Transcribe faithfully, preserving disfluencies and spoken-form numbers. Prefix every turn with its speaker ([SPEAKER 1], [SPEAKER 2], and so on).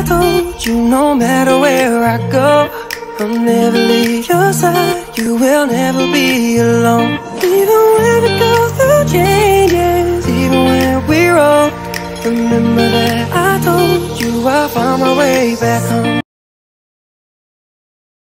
[SPEAKER 1] told you no matter where I go, I'll never leave your side. You will never be alone. Even when we go through changes, even when we're old, remember that I told you I'll find my way back home.